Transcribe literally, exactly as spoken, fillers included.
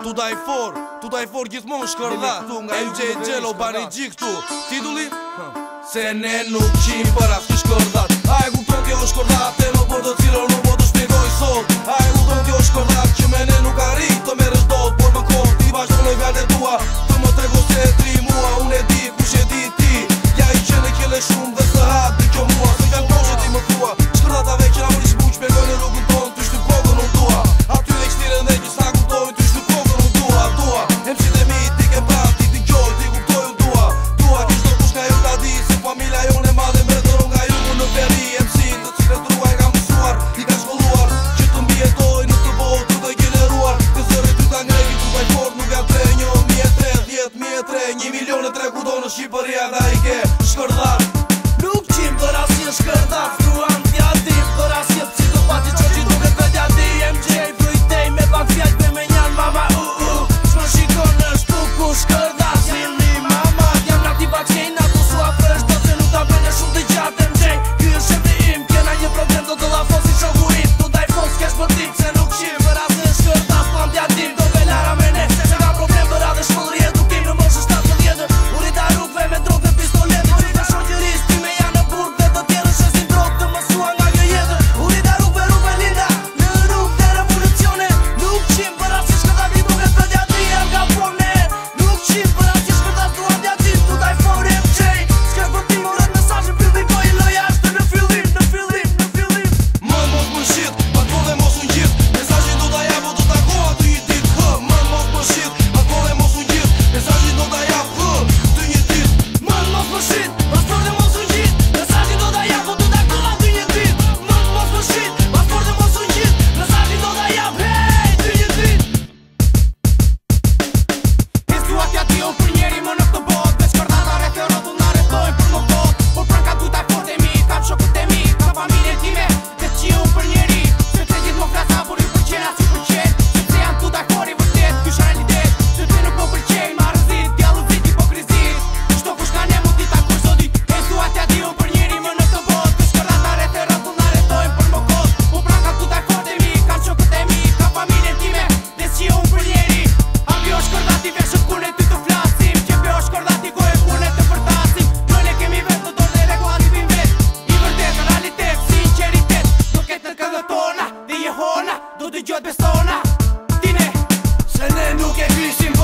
Tu daj for, tu daj for gjithmonë shkërdat. M J Gjello bani gjik këtu. Titulli? Se ne nuk qim për asë shkërdat. A e kupton kjo shkërdat e më për të cilën nuk po të shpjegoj sot. A e kupton kjo shkërdat që me ne nuk arrit të merresh dot, por më kohë ti bashkëpunoj fjalët tua. Të më trego se e tri mua, unë e di kush e di ti. Ja i qenë kjele shumë dhe së hat di kjo mua. Se kanë poshe ti më thua shkërdatave që na mori shbuq shpjegoj në rrugën tonë. Ty shty kokën unë dua, aty dhe kështiren dhe që sa kuptojnë. Ty shty kokën unë dua, dua M C dhe mi ti ke pra, ti ti gjoj, ti kuptoj unë dua. Dua kishto kush nga ju ta di se familja jonë e madhe me dëron nga ju në veri. M C të cilët drua e ka mësuar, i ka shkolluar që të mbijetoj në të botë të gjeneruar. Të zërit ty ta ngreki tu vaj fort nuk ja tre një mi e tre, dhjet mi e tre, një milion e tre kudo në Shqipëria da i ke shkërdar. Nuk qim për asje shkërdar, fruan t'jadim për asje psikopati që që duke të t'jadi. M J vëjtej me pak fjall për me njanë mama u u Shmë shikon në shtuku shkërdar, zilni mama. Jam nga ti baqejna tu sua fresh do se nuk ta bene shumë të gjatë. M J ky është shemri im, kena një problem do të la fosi shoku im. Tu daj fos kesh për tip se nuk qim për asje shkërdar, s'plam t'jadim do velara me ne. Se ka problem për adhe shkollri edukim në moshë shtatëdhjetë. Urita rrugve me drogë dhe pistoletë, që të shoqëris ty me janë në burg dhe të tjerë shesin drogë të mësua nga kjo jetë. Urita rrugve rrugve linda në rrugë dhe revolucione. Nuk qim për asje shkërdar ti duke të t'jadi e nga pone. Nuk qim për asje shkërdar duan t'jadim tu daj for M J. S'kesh për ti morët mesazhin pylli po i loj ashtë në fillim, në fillim, në fillim. Mën mos më shit, atë dhe mos unë gjith. Mesazhin do t'a jap o do t'a koha ty një dit. Hë, mën mos më shit, atë dhe mos unë gjith. Mesazhin do t'a jap hë, ty një dit. Mën mos më shit, pasport dhe mos unë gjith. Mesazhin do t'a jap o do t'a koha ty një dit. Mën mos më shit, pasport dhe mos unë gjith. Mesazhin do t'a jap, hej, ty një dit. Kestu atja ti unë për njeri më në këtë bot. Dhe shkërdata rreth e rotull na rrethojnë për më kot. Por pranka tu taj fort e mi, kam shokët e mi, kam familjen time. Dhe që unë për njeri, sepse gjithë më flasa por i përqen as i përqen. Sepse janë tu taj for i vërtet, ky është realitet. Sepse nuk më përqen, ma rëzit, djallu vrit hipokrizit. Shto kush ka ne mund t'i takush zoti. Kestu atja ti unë për njeri më në këtë bot. Dhe shkërdata rreth e rotull na rrethojnë për më kot. Por pranka tu taj fort e mi, kam shokët e mi, kam familjen time. Dhe që unë për njeri, a kjo shkërdati veshë kune ty të flasim. Që kjo shkërdati ko e kune të përtasim. Nële kemi vetë të dorë dhe regullativin vet. I vërtet, realitet, sinceritet. Do ketë në këngët tona dhe jehona, do të gjot bestona. Tine, Se ne nuk e kysim